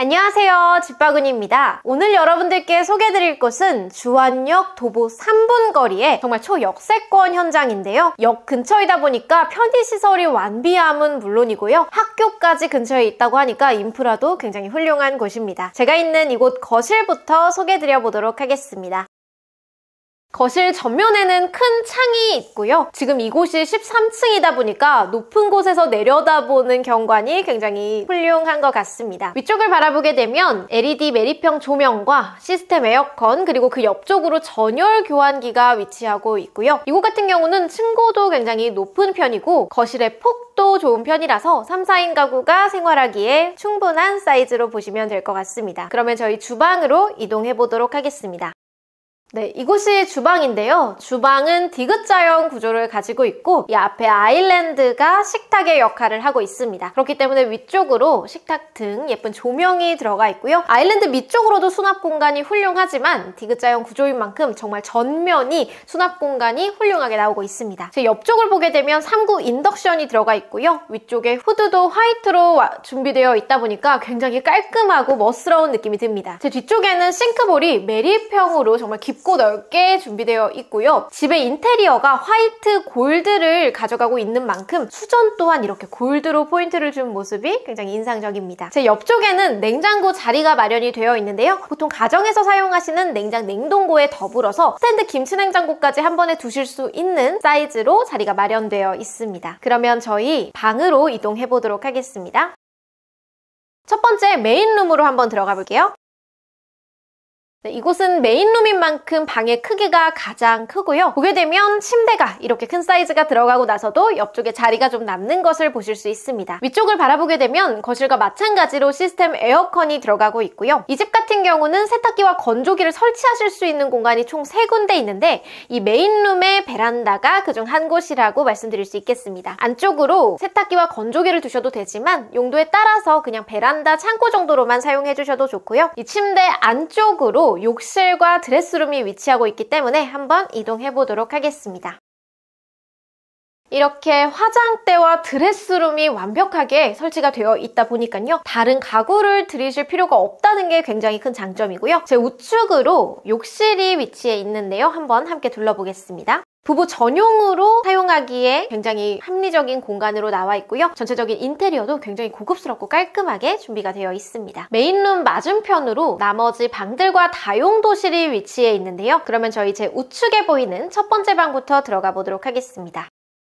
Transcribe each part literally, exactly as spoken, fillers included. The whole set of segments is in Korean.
안녕하세요, 집바구니입니다. 오늘 여러분들께 소개해드릴 곳은 주안역 도보 삼 분 거리의 정말 초역세권 현장인데요. 역 근처이다 보니까 편의시설이 완비함은 물론이고요. 학교까지 근처에 있다고 하니까 인프라도 굉장히 훌륭한 곳입니다. 제가 있는 이곳 거실부터 소개해드려 보도록 하겠습니다. 거실 전면에는 큰 창이 있고요. 지금 이곳이 십삼 층이다 보니까 높은 곳에서 내려다보는 경관이 굉장히 훌륭한 것 같습니다. 위쪽을 바라보게 되면 엘이디 매립형 조명과 시스템 에어컨, 그리고 그 옆쪽으로 전열 교환기가 위치하고 있고요. 이곳 같은 경우는 층고도 굉장히 높은 편이고 거실의 폭도 좋은 편이라서 삼, 사 인 가구가 생활하기에 충분한 사이즈로 보시면 될 것 같습니다. 그러면 저희 주방으로 이동해 보도록 하겠습니다. 네, 이곳이 주방인데요. 주방은 디귿자형 구조를 가지고 있고 이 앞에 아일랜드가 식탁의 역할을 하고 있습니다. 그렇기 때문에 위쪽으로 식탁 등 예쁜 조명이 들어가 있고요. 아일랜드 밑쪽으로도 수납 공간이 훌륭하지만 디귿자형 구조인 만큼 정말 전면이 수납 공간이 훌륭하게 나오고 있습니다. 제 옆쪽을 보게 되면 삼 구 인덕션이 들어가 있고요. 위쪽에 후드도 화이트로 준비되어 있다 보니까 굉장히 깔끔하고 멋스러운 느낌이 듭니다. 제 뒤쪽에는 싱크볼이 매립형으로 정말 깊 고 넓게 준비되어 있고요. 집의 인테리어가 화이트 골드를 가져가고 있는 만큼 수전 또한 이렇게 골드로 포인트를 준 모습이 굉장히 인상적입니다. 제 옆쪽에는 냉장고 자리가 마련이 되어 있는데요. 보통 가정에서 사용하시는 냉장 냉동고에 더불어서 스탠드 김치냉장고까지 한 번에 두실 수 있는 사이즈로 자리가 마련되어 있습니다. 그러면 저희 방으로 이동해 보도록 하겠습니다. 첫 번째 메인룸으로 한번 들어가 볼게요. 네, 이곳은 메인룸인 만큼 방의 크기가 가장 크고요. 보게 되면 침대가 이렇게 큰 사이즈가 들어가고 나서도 옆쪽에 자리가 좀 남는 것을 보실 수 있습니다. 위쪽을 바라보게 되면 거실과 마찬가지로 시스템 에어컨이 들어가고 있고요. 이 집 같은 경우는 세탁기와 건조기를 설치하실 수 있는 공간이 총 세 군데 있는데 이 메인룸의 베란다가 그중 한 곳이라고 말씀드릴 수 있겠습니다. 안쪽으로 세탁기와 건조기를 두셔도 되지만 용도에 따라서 그냥 베란다 창고 정도로만 사용해 주셔도 좋고요. 이 침대 안쪽으로 욕실과 드레스룸이 위치하고 있기 때문에 한번 이동해 보도록 하겠습니다. 이렇게 화장대와 드레스룸이 완벽하게 설치가 되어 있다 보니까요. 다른 가구를 들이실 필요가 없다는 게 굉장히 큰 장점이고요. 제 우측으로 욕실이 위치해 있는데요. 한번 함께 둘러보겠습니다. 부부 전용으로 사용하기에 굉장히 합리적인 공간으로 나와 있고요. 전체적인 인테리어도 굉장히 고급스럽고 깔끔하게 준비가 되어 있습니다. 메인룸 맞은편으로 나머지 방들과 다용도실이 위치해 있는데요. 그러면 저희 제 우측에 보이는 첫 번째 방부터 들어가 보도록 하겠습니다.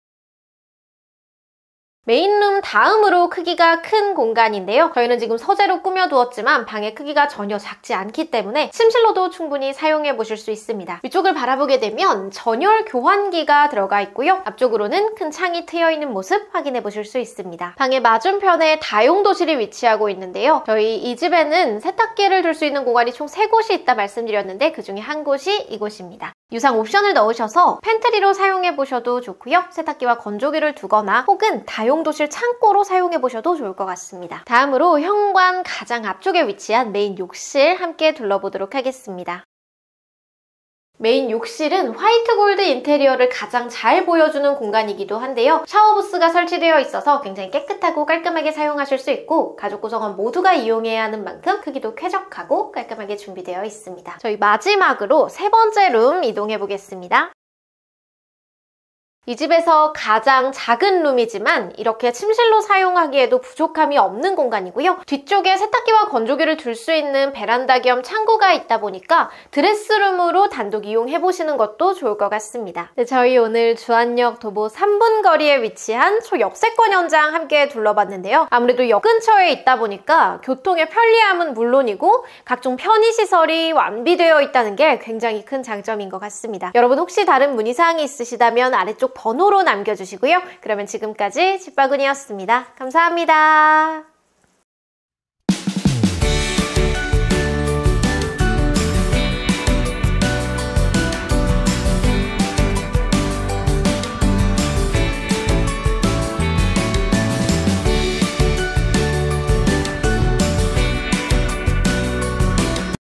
메인룸 다음으로 크기가 큰 공간인데요. 저희는 지금 서재로 꾸며두었지만 방의 크기가 전혀 작지 않기 때문에 침실로도 충분히 사용해 보실 수 있습니다. 위쪽을 바라보게 되면 전열 교환기가 들어가 있고요. 앞쪽으로는 큰 창이 트여 있는 모습 확인해 보실 수 있습니다. 방의 맞은편에 다용도실이 위치하고 있는데요. 저희 이 집에는 세탁기를 둘 수 있는 공간이 총 세 곳이 있다 말씀드렸는데 그중에 한 곳이 이곳입니다. 유상 옵션을 넣으셔서 팬트리로 사용해 보셔도 좋고요. 세탁기와 건조기를 두거나 혹은 다용도실 창고로 사용해 보셔도 좋을 것 같습니다. 다음으로 현관 가장 앞쪽에 위치한 메인 욕실 함께 둘러보도록 하겠습니다. 메인 욕실은 화이트 골드 인테리어를 가장 잘 보여주는 공간이기도 한데요. 샤워부스가 설치되어 있어서 굉장히 깨끗하고 깔끔하게 사용하실 수 있고 가족 구성원 모두가 이용해야 하는 만큼 크기도 쾌적하고 깔끔하게 준비되어 있습니다. 저희 마지막으로 세 번째 룸 이동해 보겠습니다. 이 집에서 가장 작은 룸이지만 이렇게 침실로 사용하기에도 부족함이 없는 공간이고요. 뒤쪽에 세탁기와 건조기를 둘 수 있는 베란다 겸 창고가 있다 보니까 드레스룸으로 단독 이용해보시는 것도 좋을 것 같습니다. 네, 저희 오늘 주안역 도보 삼 분 거리에 위치한 초역세권 현장 함께 둘러봤는데요. 아무래도 역 근처에 있다 보니까 교통의 편리함은 물론이고 각종 편의시설이 완비되어 있다는 게 굉장히 큰 장점인 것 같습니다. 여러분 혹시 다른 문의사항이 있으시다면 아래쪽 번호로 남겨주시고요. 그러면 지금까지 집바구니였습니다. 감사합니다.